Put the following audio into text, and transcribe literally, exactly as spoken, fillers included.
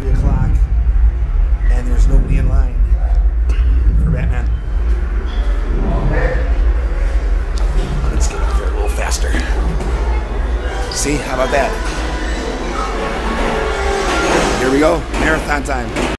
three o'clock, and there's nobody in line for Batman. Let's get up there a little faster. See, how about that? Here we go, marathon time.